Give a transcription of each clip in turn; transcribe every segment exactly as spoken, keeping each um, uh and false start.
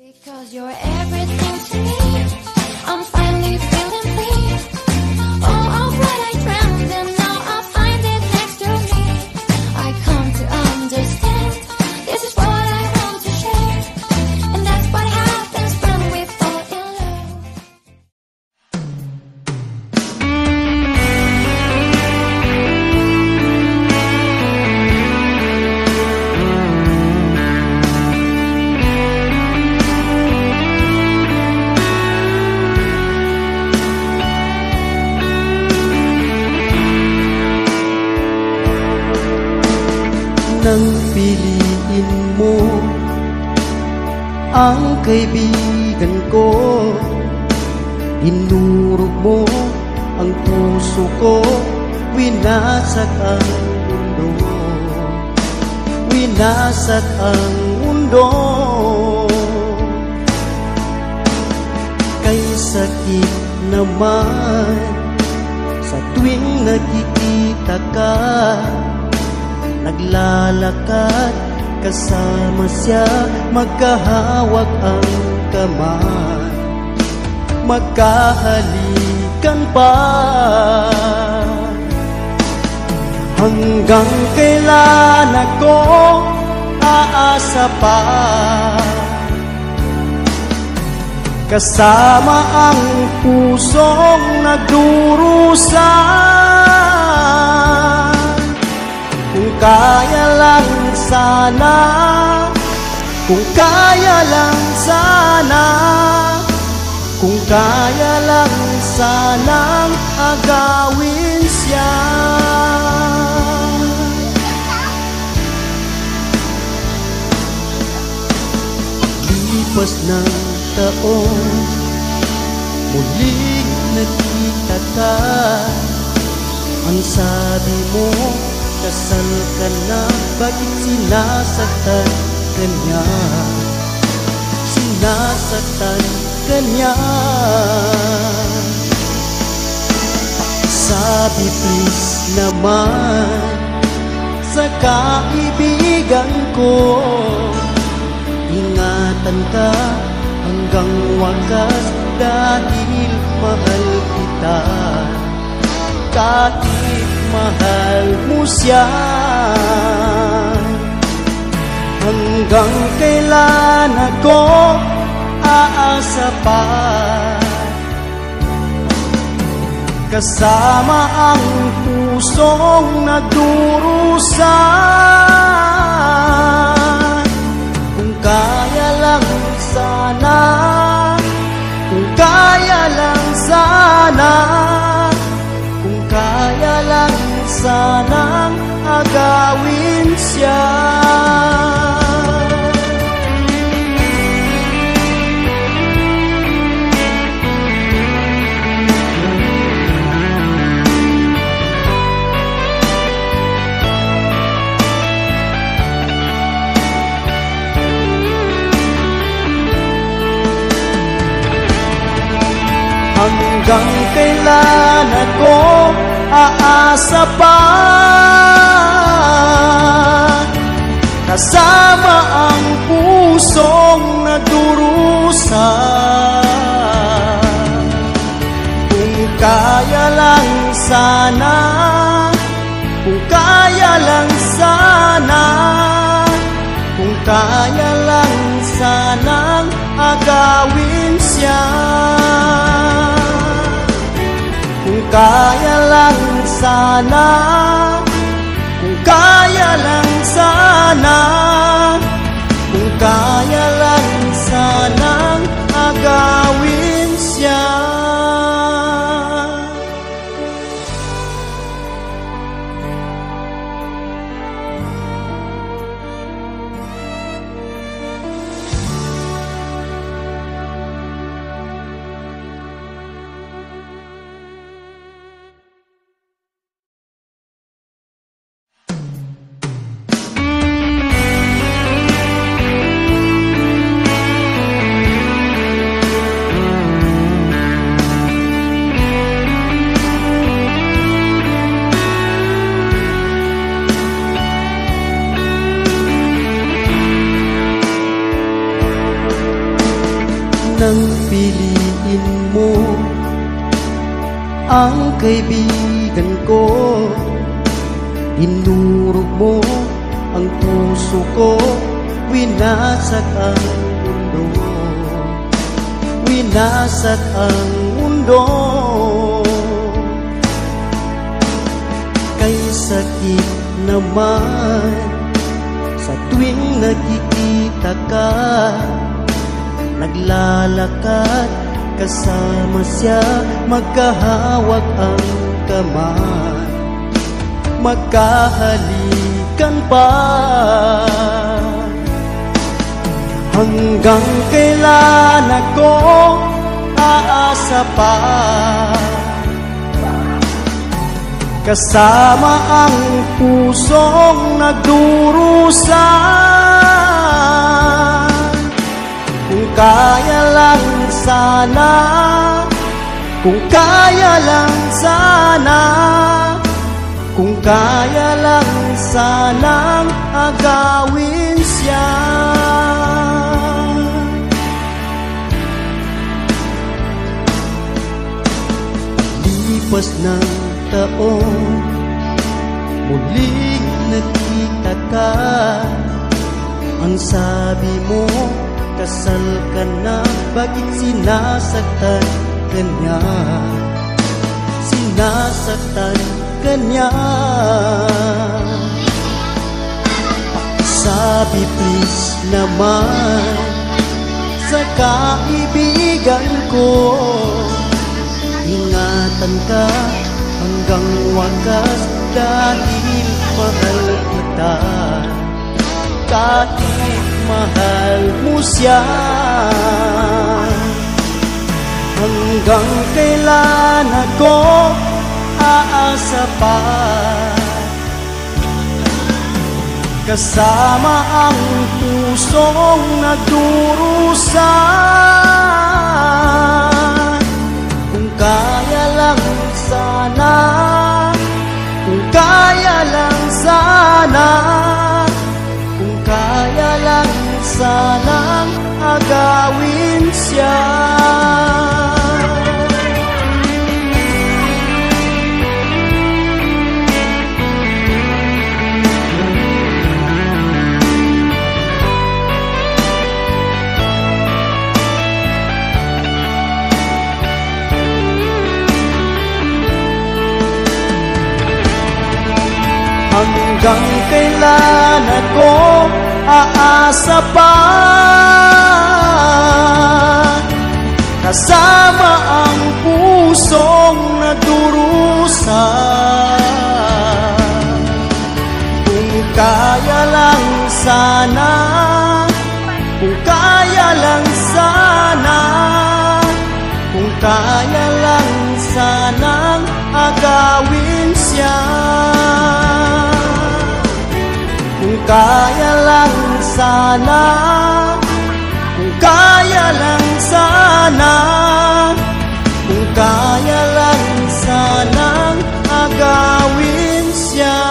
Because you're everything to me, I'm finally feeling free. All of what I dreamed and now I find it next to me. I come to understand, this is what I want to share. And that's what happens when we fall in love. Nang piliin mo ang kaibigan ko, inurog mo ang puso ko, winasak ang mundo, winasak ang mundo. Kay sakit naman sa tuwing nakikita ka, naglalakad kasama siya, magkahawak ang kamay, magkahalikan pa. Hanggang kailan ako aasa pa, kasama ang pusong nagdurusa. Kung kaya lang sana, kung kaya lang sana, kung kaya lang sanang agawin siya. Lipas ng taon, muling nakita ka, ang sabi mo, kasal ka na, bakit sinasaktan ka niya? Sinasaktan ka niya. Sabi please naman sa kaibigan ko, ingatan ka hanggang wakas dahil mahal kita. Kahit mahal mo siya, hanggang kailan ako aasa pa, kasama ang pusong nagdurusa. Kung kaya lang sana, kung kaya lang sana, kung kaya lang sanang agawin siya. Hanggang kailan ako aasa pa, kasama ang pusong nagdurusa. Kung kaya lang sana, kung kaya lang sana, kung kaya lang sanang agawin siya. Kung kaya lang sana, kung kaya lang sana, kung kaya lang sanang agawin siya. nang piliin mo ang kaibigan ko. Dinurog mo ang puso ko, winasak ang mundo, winasak ang mundo. Kay sakit naman sa tuwing nakikita ka, naglalakad kasama siya, magkahawak ang kamay, magkahalikan pa. Hanggang kailan ako aasa pa, kasama ang pusong nagdurusa. Kung kaya lang sana, kung kaya lang sana, kung kaya lang sanang agawin siya. Lipas ng taon, muling nakita ka. Ang sabi mo, kasal ka na, bakit sinasaktan ka niya? Sinasaktan ka niya. Sabi please naman sa kaibigan ko, ingatan ka hanggang wakas, dahil mahal kita, kahit mahal mo siya. Hanggang kailan ako aasa pa, kasama ang pusong nagdurusa. Kung kaya lang sana, kung kaya lang sana, kung kaya lang sanang agawin siya. Hanggang kailan ako aasa pa, kasama ang pusong nagdurusa. Kung kaya lang sana, kung kaya lang sana, kung kaya lang sanang agawin siya. Kung kaya lang sana, kung kaya lang sana, kung kaya lang sanang agawin siya.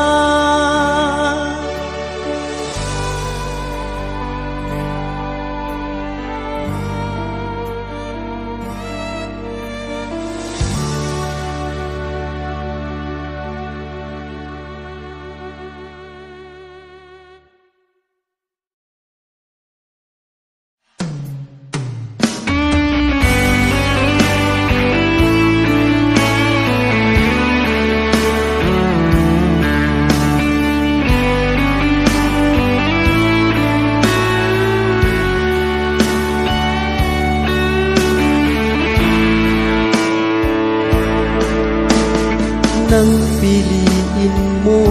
Nang piliin mo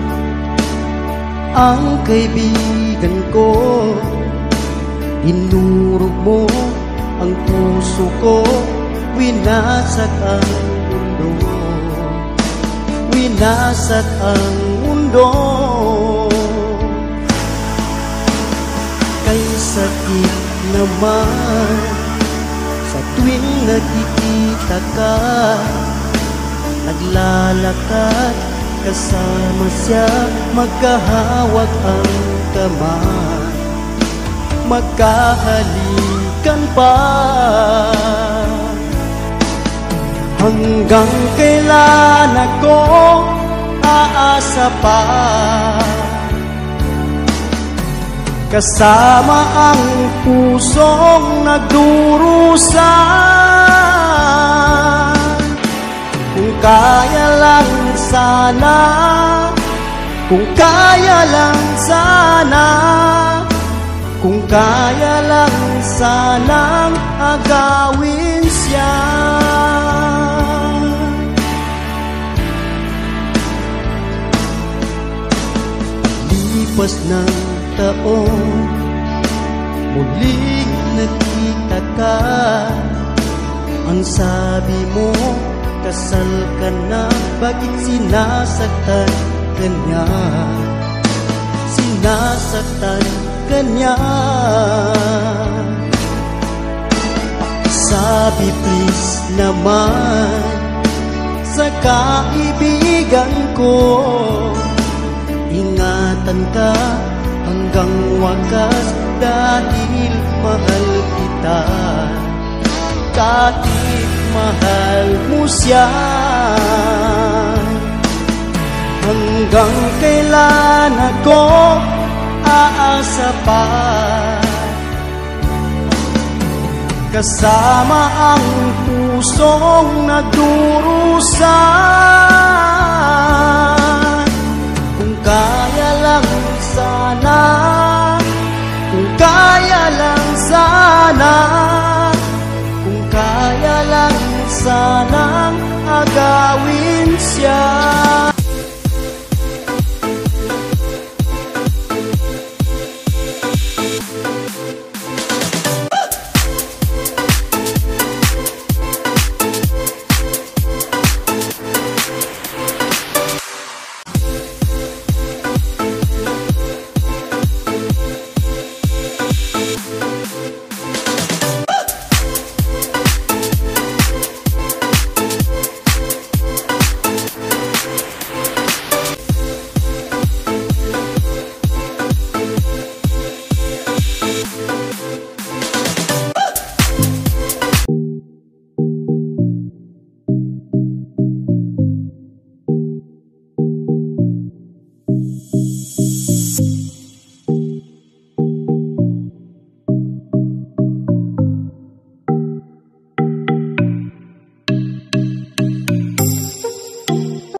ang kaibigan ko, dinurog mo ang puso ko, winasak ang mundo, winasak ang mundo. Kay sakit naman sa tuwing nakikita ka, naglalakad kasama siya, magkahawak ang kamay, magkahalikan balikan pa? Hanggang kailan ako aasa pa? Kasama ang pusong nagdurusa. Kung kaya lang sana, kung kaya lang sana, kung kaya lang sanang agawin siya. Lipas ng taon, muling nakita ka. Ang sabi mo, kasal ka na. Bakit sinasaktan ka niya? Sinasaktan ka niya. Sabi please naman sa kaibigan ko, ingatan ka hanggang wakas dahil mahal kita. Kahit mahal mo siya, hanggang kailan ako aasa pa? Kasama ang pusong nagdurusa.